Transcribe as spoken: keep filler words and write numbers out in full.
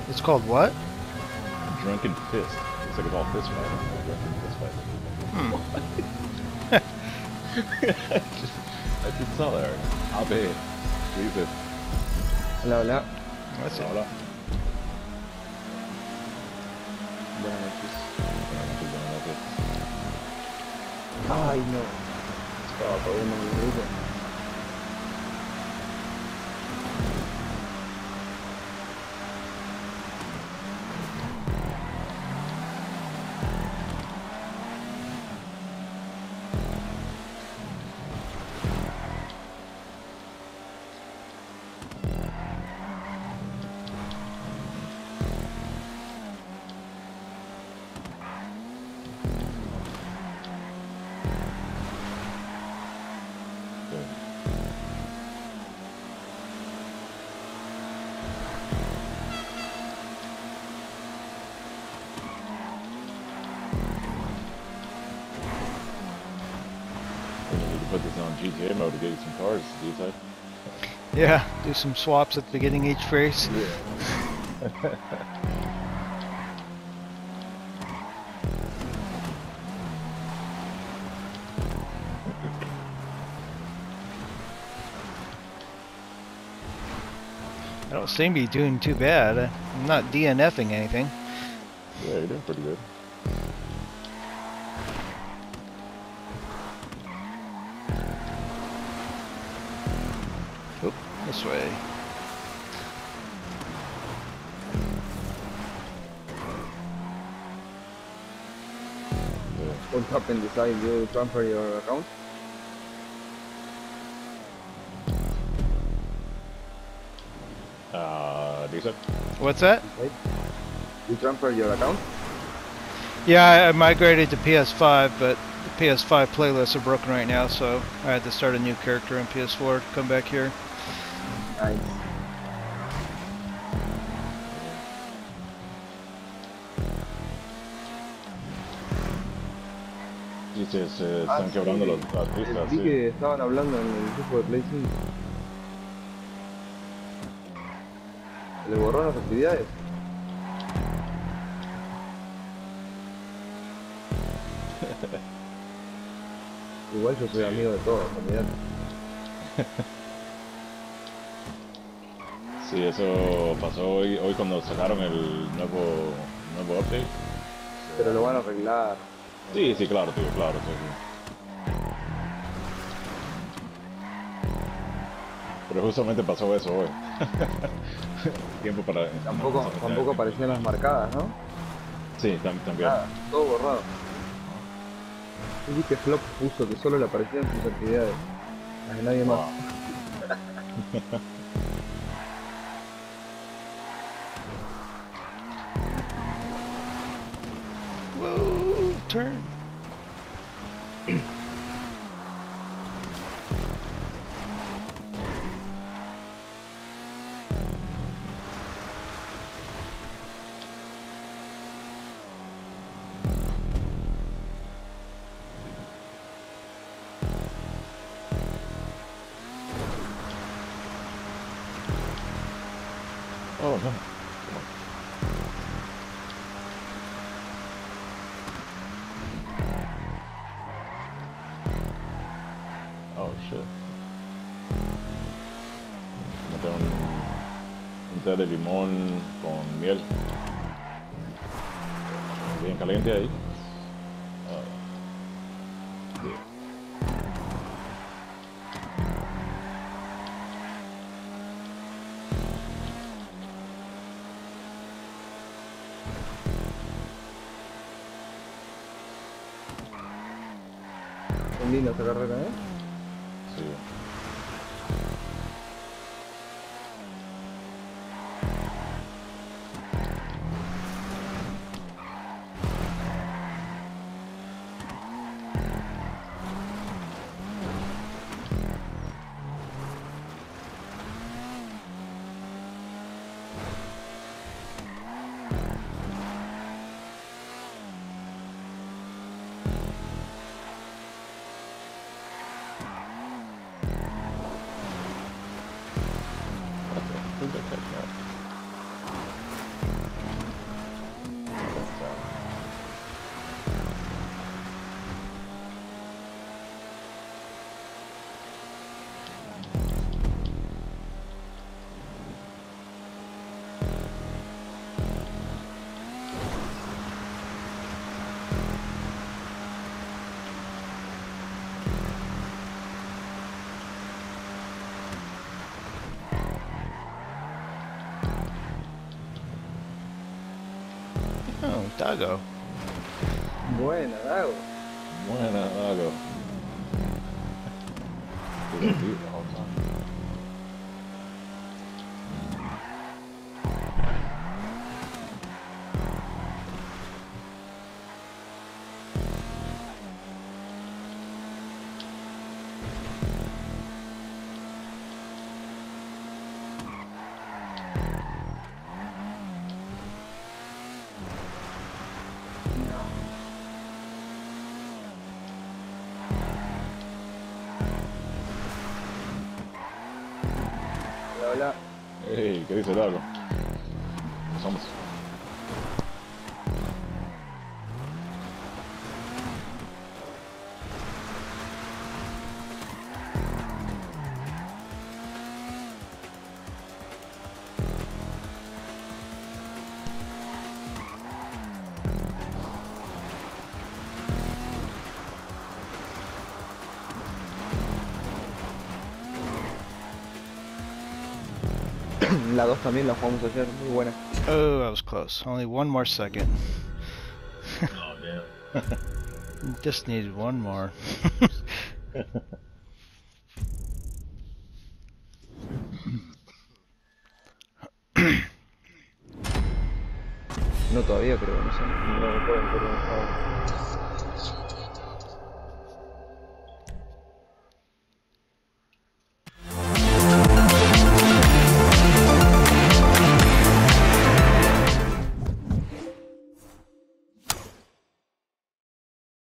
It's called what? Drunken Fist. Looks like it's all fist fighting. Drunken Fist fighting. Hmm. Just, I just saw that. A ver. ¿Qué dices? Hola, hola. That's it. Hola. Buenas noches. Buenas noches, buenas noches. Ay, no. Estaba todavía en el grupo. Put this on G T A mode to get you some cars, D-type. Yeah, do some swaps at the beginning of each race. Yeah. I don't seem to be doing too bad. I'm not DNFing anything. Yeah, you're doing pretty good. Oop, this way. Yeah. What happened inside? You transfer your account? Uh, D-type? What's that? Right? You transfer your account? Yeah, I, I migrated to P S five, but the P S five playlists are broken right now, so I had to start a new character on P S four to come back here. Nice. Dice, se Ah, están sí. quebrando las, las Eh, pistas, Vi sí. que estaban hablando en el grupo de Play cinco. ¿Le borró las actividades? Igual yo soy amigo de todos, olvidate. Sí, eso pasó hoy, hoy cuando sacaron el nuevo, nuevo update. Pero lo van a arreglar. Sí, sí, claro, tío, claro, sí, sí. Pero justamente pasó eso hoy. Tiempo para... Tampoco, tampoco aparecían las marcadas, ¿no? Sí, tam también. Nada, todo borrado. Yo vi que Flop puso que solo le aparecían sus actividades. Las de nadie más. Wow. Whoa, turn. Oh, no. Oh, shit. Meter un, un té de limón con miel. Bien caliente ahí. Oh. Yeah. Son lindas esa carrera, ¿eh? Sí. Oh, Dago. Buena, Dago. Buena, Dago. Divertido, vamos a ver. Hola, hola. Ey, ¿qué dice Dago? Pasamos. La dos también la jugamos ayer, muy buena. Oh, that was close. Only one more second. Oh, damn. Just needed one more. No todavía, pero no sé. No recuerdo, pero